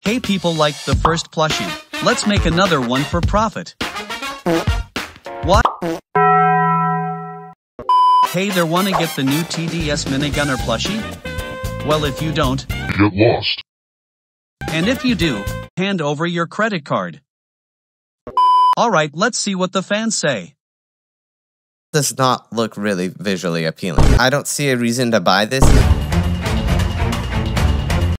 Hey, people like the first plushie. Let's make another one for profit. What? Hey there, wanna get the new TDS Minigunner plushie? Well, if you don't, get lost. And if you do, hand over your credit card. Alright, let's see what the fans say. Does not look really visually appealing. I don't see a reason to buy this.